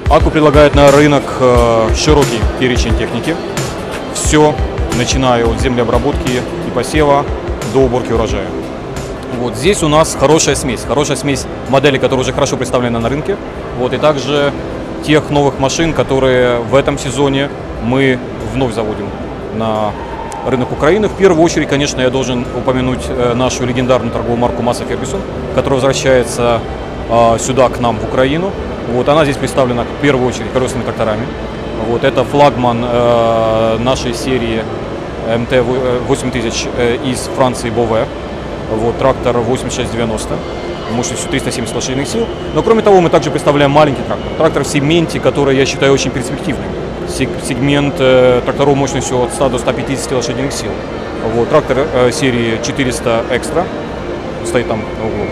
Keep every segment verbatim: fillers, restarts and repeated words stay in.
Акку предлагает на рынок широкий перечень техники. Все, начиная от землеобработки и посева до уборки урожая. Вот здесь у нас хорошая смесь. Хорошая смесь моделей, которые уже хорошо представлены на рынке. Вот, и также тех новых машин, которые в этом сезоне мы вновь заводим на рынок Украины. В первую очередь, конечно, я должен упомянуть нашу легендарную торговую марку Massey Ferguson, которая возвращается э, сюда, к нам, в Украину. Вот, она здесь представлена в первую очередь колесными тракторами. Вот, это флагман э, нашей серии эм тэ восемь тысяч э, из Франции Beauvais. Вот, трактор восемьдесят шесть девяносто, мощностью триста семьдесят лошадиных сил. Но кроме того, мы также представляем маленький трактор. Трактор в сегменте, который я считаю очень перспективным. Сегмент э, тракторов мощностью от ста до ста пятидесяти лошадиных сил. Вот, трактор э, серии четыреста Extra стоит там на углу.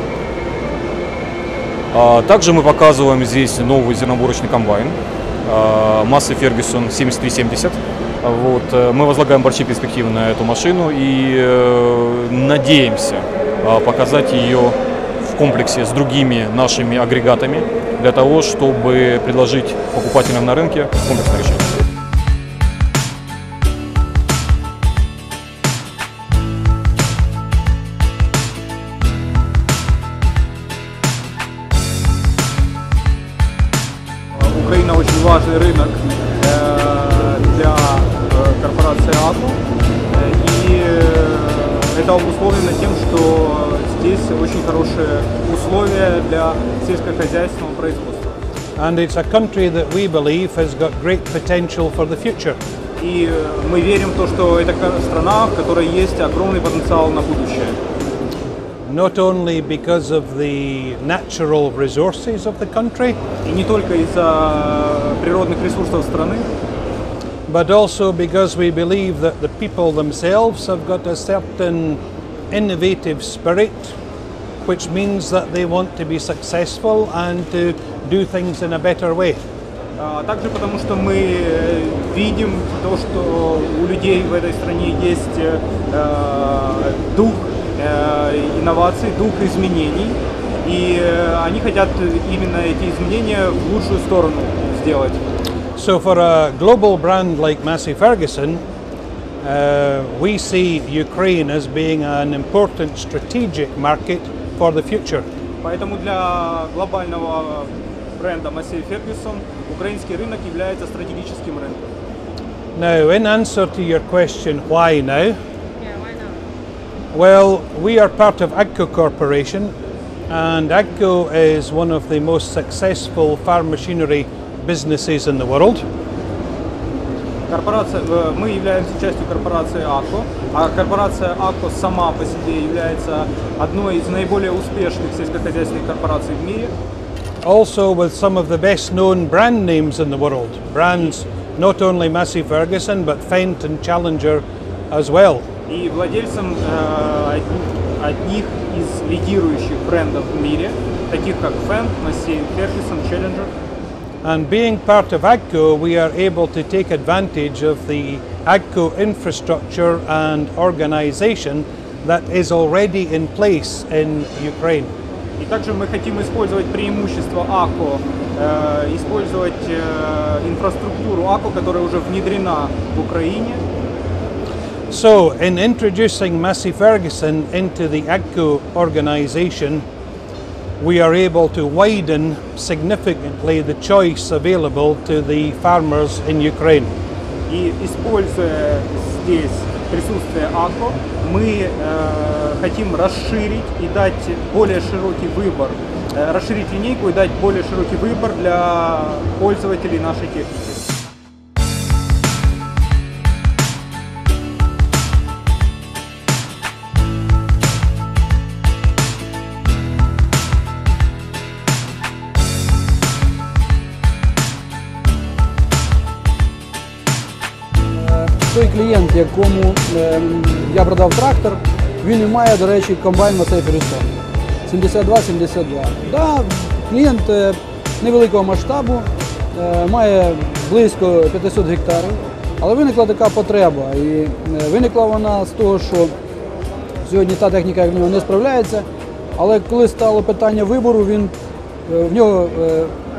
А, также мы показываем здесь новый зерноборочный комбайн э, Massey Ferguson семьдесят три семьдесят. Вот, э, мы возлагаем большие перспективы на эту машину и э, надеемся э, показать ее в комплексе с другими нашими агрегатами для того, чтобы предложить покупателям на рынке комплексное решение. Украина очень важный рынок для корпорации АККО, и это обусловлено тем, что здесь очень хорошие условия для сельскохозяйственного производства. And it's a country that we believe has got great potential for the future. И мы верим в то, что это страна, в которой есть огромный потенциал на будущее. Not only because of the natural resources of the country, и не только из-за природных ресурсов страны, but also because we believe that the people themselves have got a certain innovative spirit, which means that they want to be successful and to do things in a better way. А также потому, что мы видим то, что у людей в этой стране есть э, дух инноваций, дух изменений, и они хотят именно эти изменения в лучшую сторону сделать. So for a global brand like Massey Ferguson, uh, we see Ukraine as being an important strategic market for the future. Поэтому для глобального бренда Massey Ferguson украинский рынок является стратегическим рынком. Now, in answer to your question, why now? Well, we are part of AGCO Corporation, and AGCO is one of the most successful farm machinery businesses in the world. Корпорация, мы являемся частью корпорации АККО, а корпорация АККО сама по себе является одной из наиболее успешных сельскохозяйственных корпораций в мире. Also with some of the best known brand names in the world. Brands not only Massey Ferguson, but Fendt and Challenger as well. И владельцем э, одних из лидирующих брендов в мире, таких как Fendt, Massey Ferguson, Challenger. And being part of AGCO, we are able to take advantage of the AGCO infrastructure and organization that is already in place in Ukraine. И также мы хотим использовать преимущества АККО, э, использовать э, инфраструктуру АККО, которая уже внедрена в Украине. So, in introducing Massey Ferguson into the AGCO organization, we are able to widen significantly the choice available to the farmers in Ukraine. И используя здесь присутствие АККО, мы э, хотим расширить и дать более широкий выбор, э, расширить линейку и дать более широкий выбор для пользователей нашей техники. Той клієнт, якому е, я продав трактор, він і має, до речі, комбайн Massey Ferguson сімдесят два сімдесят два. Да, клієнт е, невеликого масштабу, е, має близько п'ятсот гектарів, але виникла така потреба. І е, виникла вона з того, що сьогодні та техніка в нього не справляється, але коли стало питання вибору, він, е, в нього е,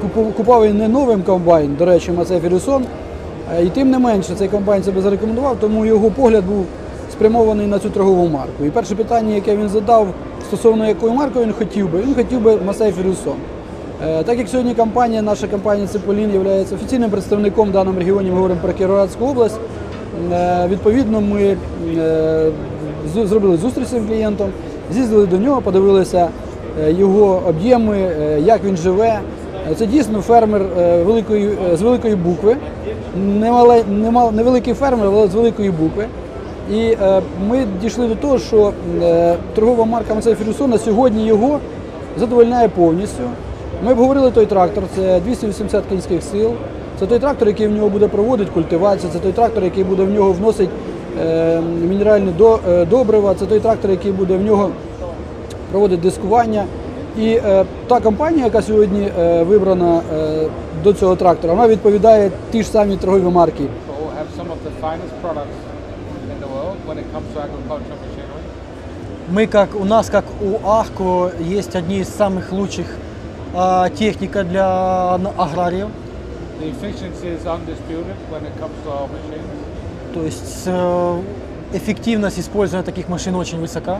купу- купував він не новим комбайн, до речі, Massey Ferguson, е, і тим не менше цей комбайн себе зарекомендував, тому його погляд був спрямований на цю торгову марку. І перше питання, яке він задав стосовно якої марки він хотів би, він хотів би Massey Ferguson. Е, Так як сьогодні компанія, наша компанія Цеполін є офіційним представником в даному регіоні, ми говоримо про Кіровоградську область, е, відповідно ми е, з- зробили зустріч з цим клієнтом, з'їздили до нього, подивилися е, його об'єми, е, як він живе. Е, Це дійсно фермер е, великої, е, з великої букви, Немале- нема- невеликий фермер, але з великої букви. І е, ми дійшли до того, що е, торгова марка Massey Ferguson на сьогодні його задовольняє повністю. Ми обговорили той трактор, це двісті вісімдесят кінських сил. Це той трактор, який в нього буде проводити культивацію, це той трактор, який буде в нього вносити е, мінеральні до, е, добрива, це той трактор, який буде в нього проводити дискування. І е, та компанія, яка сьогодні е, вибрана е, до цього трактора, вона відповідає ті ж самі торгові марки. Will have some of the finest products in the world when it comes to agricultural machinery. Мы как у нас, как у Ахко, есть одни из самых лучших а, техника для на- аграриев. The efficiency is undisputed when it comes to our machines. То есть э, эффективность использования таких машин очень высока.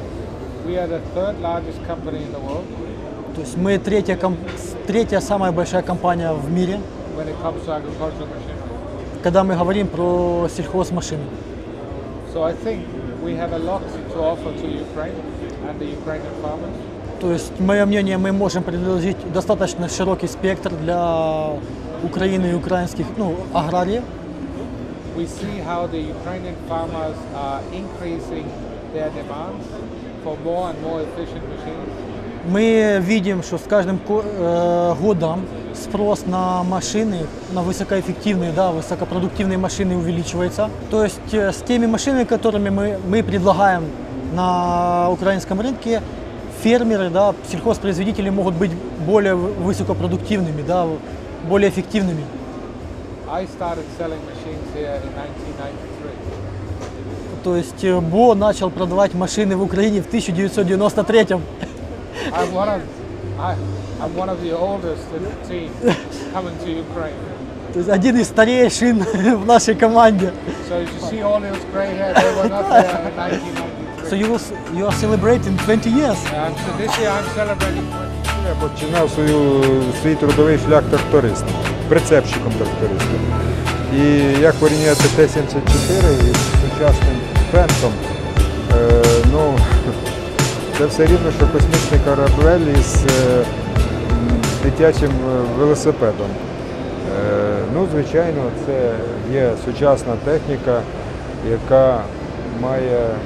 We are the third largest company in the world То есть мы третья, ком- третья самая большая компания в мире, when it comes to agricultural machinery. когда мы говорим про сельхозмашины. So I think we have a lot to offer to Ukraine and the Ukrainian farmers. То есть, мое мнение, мы можем предложить достаточно широкий спектр для Украины и украинских ну, аграриев. We see how the Ukrainian farmers are increasing their demands for more and more efficient machines. Мы видим, что с каждым ко- э, годом спрос на машины, на высокоэффективные, да, высокопродуктивные машины увеличивается. То есть э, с теми машинами, которыми мы, мы предлагаем на украинском рынке, фермеры, да, сельхозпроизводители могут быть более вы- высокопродуктивными, да, более эффективными. I started selling machines here in nineteen ninety-three. То есть э, Бо начал продавать машины в Украине в тысяча девятьсот девяносто третьем. I'm one of I, I'm one of the oldest in the team coming to Ukraine. То есть один из старейшин в нашей команде. So as you see all those grey hair, they were not there in nineteen ninety-three. So you, will, s- you are celebrating twenty years. And so this year I'm celebrating. Я починав свою, свій трудовий шлях трактористом, прицепщиком трактористом. І як порівняти Т сімдесят чотири із сучасним фентом, е, ну, це все рівно, що космічний корабель із е, м, дитячим е, велосипедом. Е, ну, звичайно, це є сучасна техніка, яка має, м,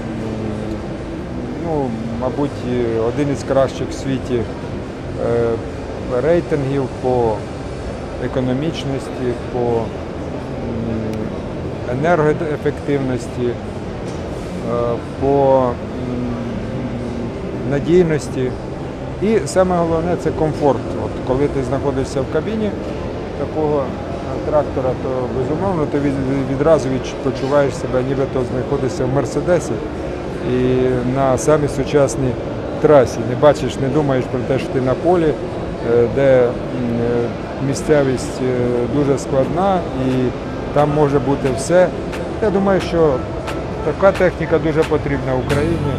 ну, мабуть, один із кращих в світі е, рейтингів по економічності, по м, енергоефективності, е, по м, надійності. І саме головне це комфорт. От коли ти знаходишся в кабіні такого е, трактора, то безумовно ти від- відразу відч- почуваєш себе, нібито знаходишся в Мерседесі і на самій сучасній трасі. Не бачиш, не думаєш про те, що ти на полі, е, де м, е, місцевість е, дуже складна і там може бути все. Я думаю, що така техніка дуже потрібна Україні.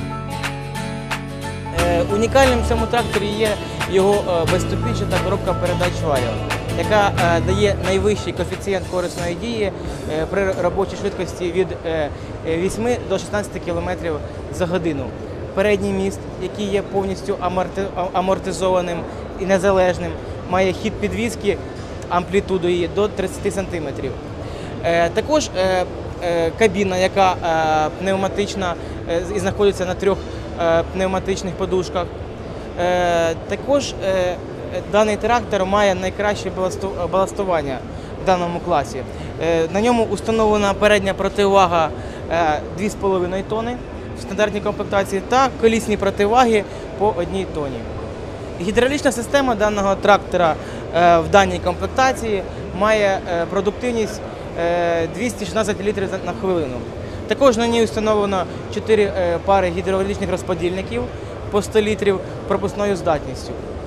Е, Унікальним в цьому тракторі є його е, безступінчата коробка передач варіо, яка е, дає найвищий коефіцієнт корисної дії е, при робочій швидкості від е, е, вісьми до шістнадцяти кілометрів за годину. Передній міст, який є повністю аморти- а- амортизованим і незалежним, має хід підвіски амплітудою до тридцяти сантиметрів. Е, Також е, е, кабіна, яка е, пневматична е, і знаходиться на трьох е, пневматичних подушках. Е, Також е, даний трактор має найкраще баласту- баластування в даному класі. Е, На ньому установлена передня противага е, дві з половиною тонни в стандартній комплектації та колісні противаги по одній тоні. Гідравлічна система даного трактора е, в даній комплектації має е, продуктивність е, двісті шістнадцять літрів за- на хвилину. Також на ній встановлено чотири е, пари гідравлічних розподільників по сто літрів пропускною здатністю.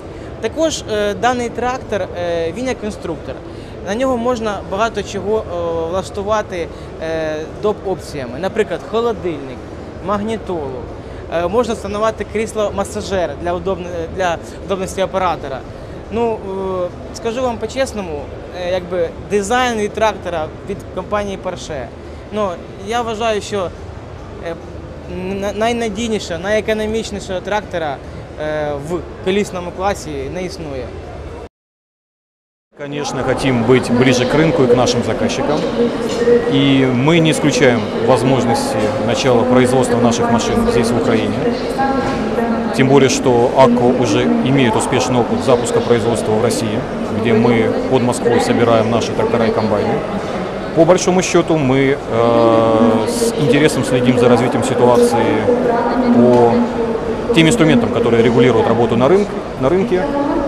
Також е, даний трактор, е, він як конструктор. На нього можна багато чого е, влаштувати е, доп. Опціями. Наприклад, холодильник, магнітолу. Е, можна встановити крісло-масажер для, удобно, для удобності оператора. Ну, е, скажу вам по-чесному, е, якби дизайн від трактора від компанії Porsche. Ну, я вважаю, що е, найнадійнішого, найекономічнішого трактора е, в колісному класі не існує. Конечно, хотим быть ближе к рынку и к нашим заказчикам. И мы не исключаем возможности начала производства наших машин здесь, в Украине. Тем более, что АККО уже имеет успешный опыт запуска производства в России, где мы под Москвой собираем наши трактора и комбайны. По большому счету мы э, с интересом следим за развитием ситуации по тем инструментам, которые регулируют работу на, рынке, на рынке.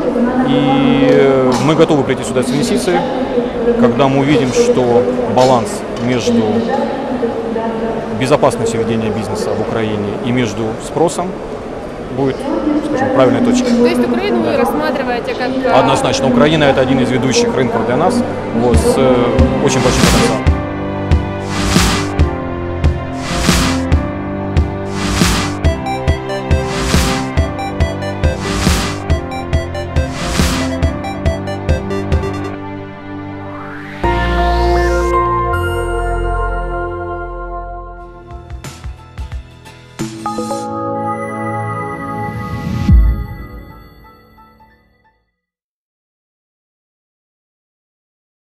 И мы готовы прийти сюда с инвестицией, когда мы увидим, что баланс между безопасностью ведения бизнеса в Украине и между спросом будет, скажем, правильной точкой. То есть Украину вы рассматриваете как... Однозначно. Украина – это один из ведущих рынков для нас, вот, с э, очень большим потенциалом. Thank you.